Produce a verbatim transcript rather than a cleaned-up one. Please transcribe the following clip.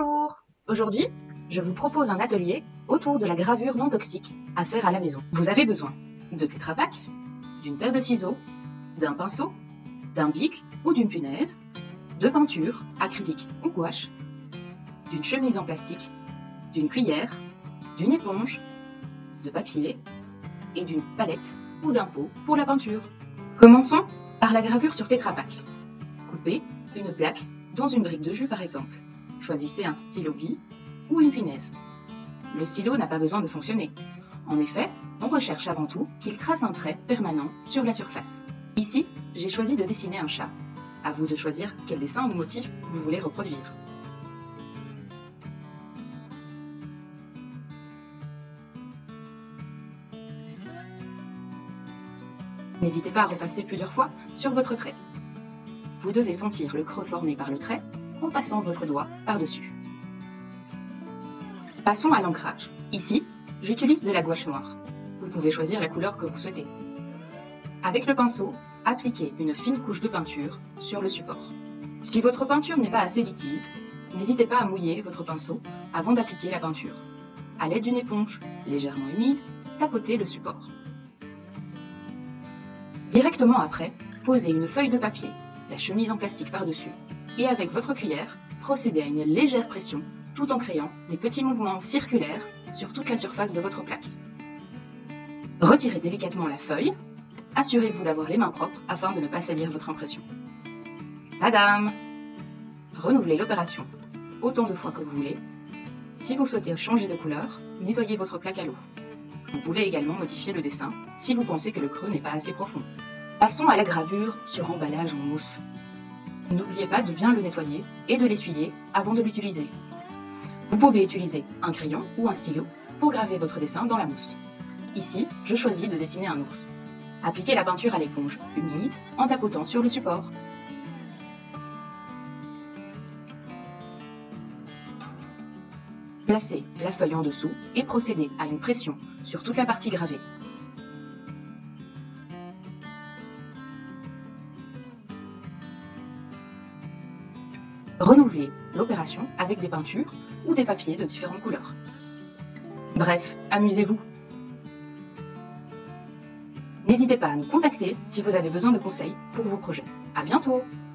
Bonjour! Aujourd'hui, je vous propose un atelier autour de la gravure non toxique à faire à la maison. Vous avez besoin de Tetra Pak, d'une paire de ciseaux, d'un pinceau, d'un bic ou d'une punaise, de peinture, acrylique ou gouache, d'une chemise en plastique, d'une cuillère, d'une éponge, de papier et d'une palette ou d'un pot pour la peinture. Commençons par la gravure sur Tetra Pak. Coupez une plaque dans une brique de jus par exemple. Choisissez un stylo bille ou une punaise. Le stylo n'a pas besoin de fonctionner. En effet, on recherche avant tout qu'il trace un trait permanent sur la surface. Ici, j'ai choisi de dessiner un chat. À vous de choisir quel dessin ou motif vous voulez reproduire. N'hésitez pas à repasser plusieurs fois sur votre trait. Vous devez sentir le creux formé par le trait en passant votre doigt par-dessus. Passons à l'ancrage. Ici, j'utilise de la gouache noire. Vous pouvez choisir la couleur que vous souhaitez. Avec le pinceau, appliquez une fine couche de peinture sur le support. Si votre peinture n'est pas assez liquide, n'hésitez pas à mouiller votre pinceau avant d'appliquer la peinture. À l'aide d'une éponge légèrement humide, tapotez le support. Directement après, posez une feuille de papier, la chemise en plastique par-dessus, et avec votre cuillère, procédez à une légère pression tout en créant des petits mouvements circulaires sur toute la surface de votre plaque. Retirez délicatement la feuille. Assurez-vous d'avoir les mains propres afin de ne pas salir votre impression. Tadam! Renouvelez l'opération autant de fois que vous voulez. Si vous souhaitez changer de couleur, nettoyez votre plaque à l'eau. Vous pouvez également modifier le dessin si vous pensez que le creux n'est pas assez profond. Passons à la gravure sur emballage en mousse. N'oubliez pas de bien le nettoyer et de l'essuyer avant de l'utiliser. Vous pouvez utiliser un crayon ou un stylo pour graver votre dessin dans la mousse. Ici, je choisis de dessiner un ours. Appliquez la peinture à l'éponge humide en tapotant sur le support. Placez la feuille en dessous et procédez à une pression sur toute la partie gravée. Renouvelez l'opération avec des peintures ou des papiers de différentes couleurs. Bref, amusez-vous! N'hésitez pas à nous contacter si vous avez besoin de conseils pour vos projets. À bientôt!